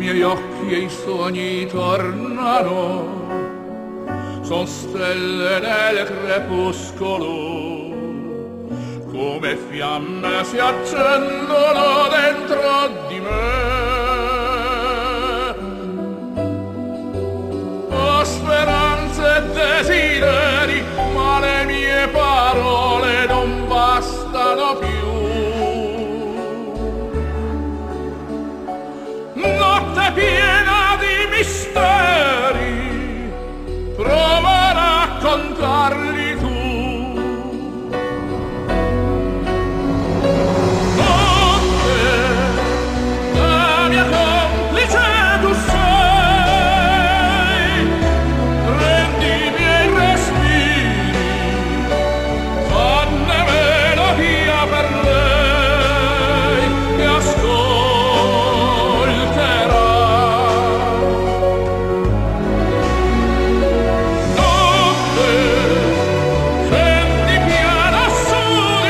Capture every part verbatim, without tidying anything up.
miei occhi e i sogni tornano, son stelle nel crepuscolo, come fiamme si accendono dentro di me. Ho speranze e desideri, ma le mie parole non bastano più. Notte piena di misteri, prova a raccontarli tu. Notte, la mia complice tu sei, prendi i miei respiri, fanne melodia per lei che ascolterà. Notte, scendi piano su di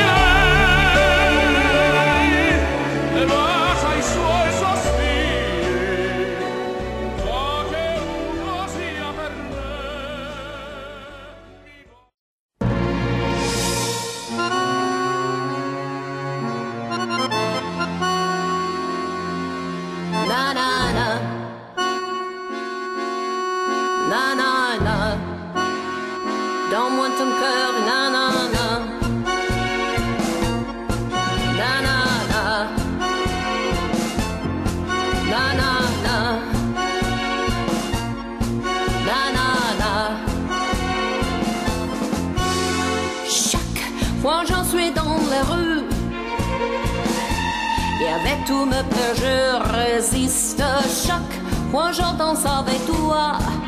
lei e basa i suoi sospiri, so che uno sia per lei. Na na na, na na na, donne-moi ton cœur, na na na, na na na, na na na, na na na. Chaque fois j'en suis dans la rue, et avec tout me peur je résiste. Chaque fois je danse avec toi,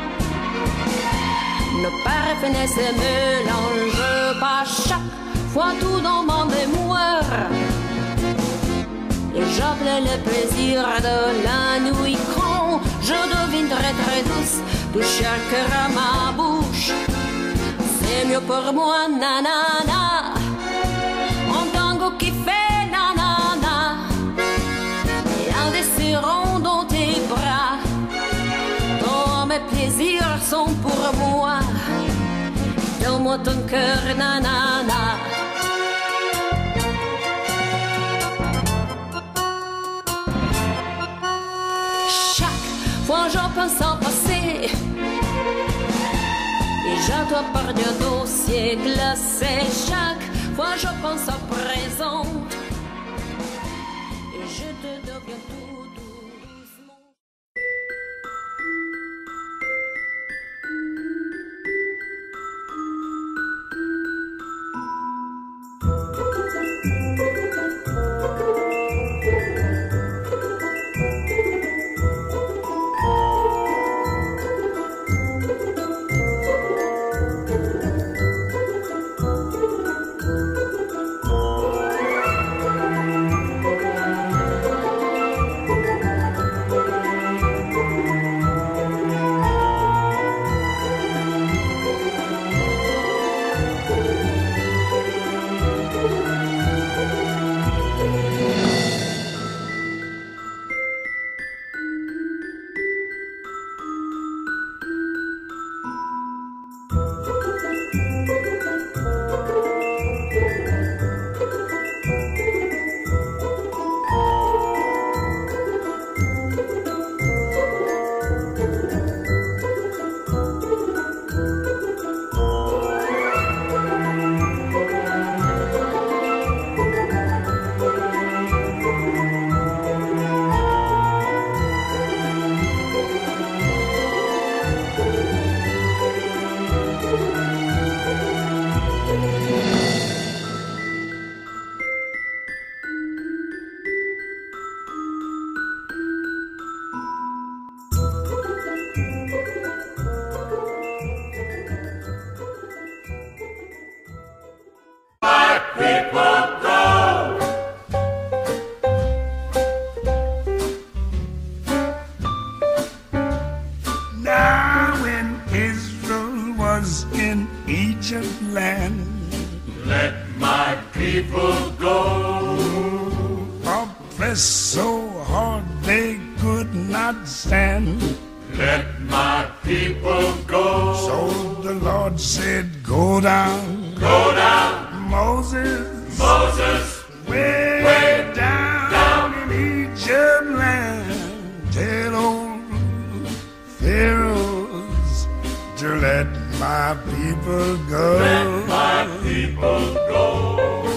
nos parfums se mélangent pas. Chaque fois tout dans mon mémoire, et j'appelle le plaisir de la nuit quand je devine très très douce, toucher un cœur à ma bouche. C'est mieux pour moi, nanana, un tango qui fait nanana, et un désirant dans tes bras. Tous mes plaisirs sont pour moi, donne-moi ton cœur, nanana. Chaque fois je pense en passé, et je dois par Dieu dossier glacé. Chaque fois je pense au présent, et je te deviens tout, tout doucement. people go. Oppressed so hard they could could not stand. Let my people go. So the Lord said, go down, Go down, Moses, Moses, way, way down, down in Egypt land. Tell old Pharaohs to let my people go. let my people go.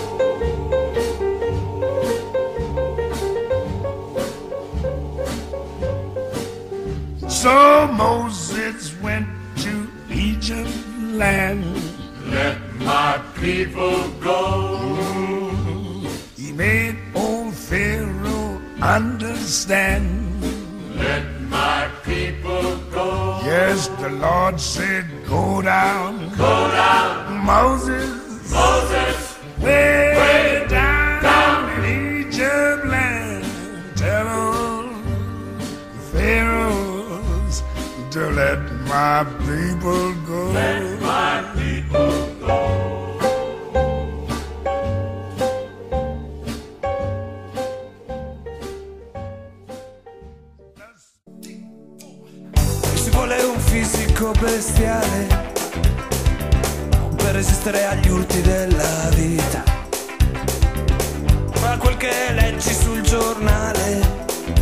So Moses went to Egypt land. Let my people go. He made old Pharaoh understand. Let my people go. Yes, the Lord said, go down, Go down, Moses, Moses, way, way down, down in Egypt land. Tell old Pharaohs to let my people go. let my people go. Ci vuole un fisico bestiale per resistere agli urti della vita. Ma quel che leggi sul giornale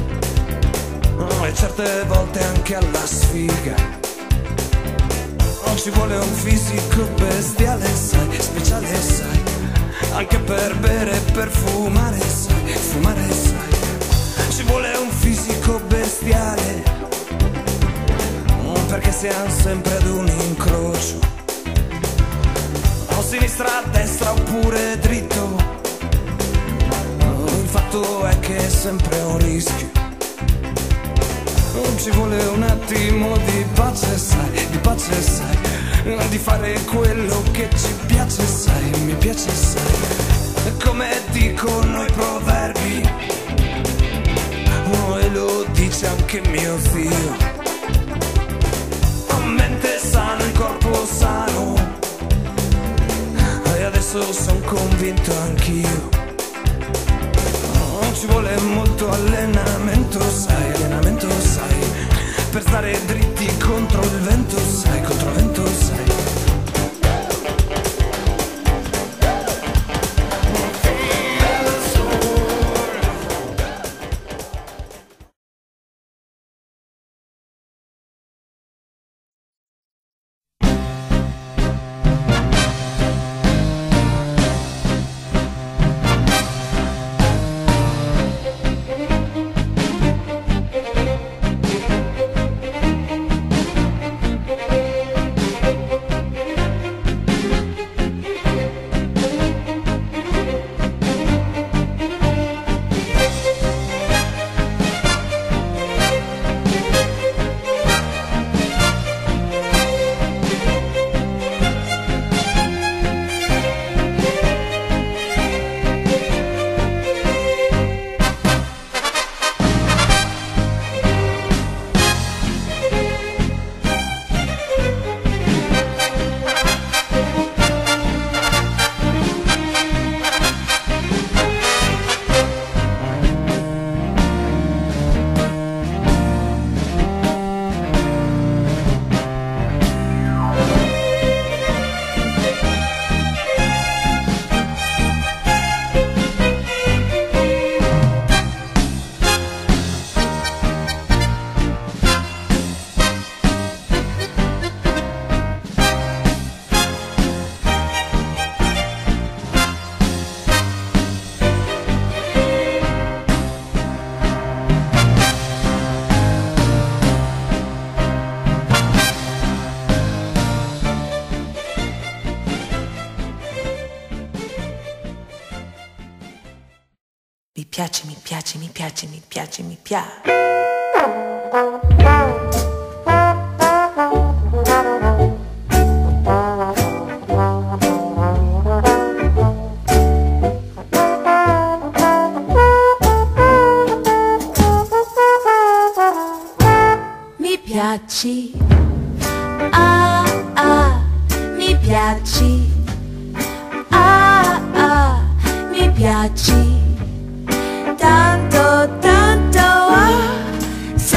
e certe volte anche alla sfiga. Ci vuole un fisico bestiale, sai, speciale, sai, anche per bere e per fumare, sai, fumare, sai. Ci vuole un fisico bestiale perché siamo sempre ad un incrocio, o sinistra a destra oppure dritto. Il fatto è che è sempre un rischio. Ci vuole un attimo di pace, sai, di pace, sai, di fare quello che ci piace, sai, mi piace, sai. Come dicono i proverbi, e lo dice anche mio zio. Mente sana, il corpo sano, e adesso sono convinto anch'io. Ci vuole molto allenamento, sai, allenamento, sai, per stare dritti contro il vento, sai, contro il vento, sai. Mi piace, mi piace, mi piace, mi piace, mi piace. Mi piaci, ah ah, mi piaci, ah ah, mi piaci, tanto tanto, ah,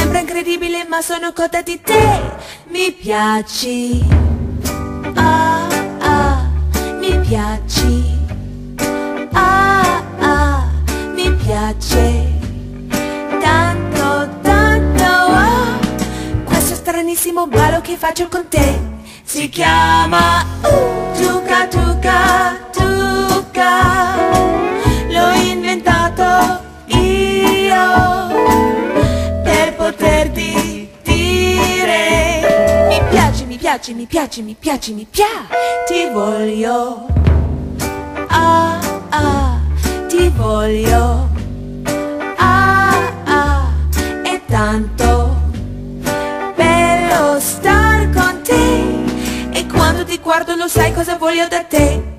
ma sono cotta di te. Mi piaci, ah ah, mi piaci, ah ah, mi piace tanto, tanto, ah. Questo stranissimo ballo che faccio con te si chiama uh, Tuca Tuca Tuca. L'ho inventato io per poterti dire mi piaci, mi piaci, mi piaci, mi piaci, mi piaci. Ti voglio, ah ah, ti voglio, ah ah. È tanto bello star con te, e quando ti guardo lo sai cosa voglio da te.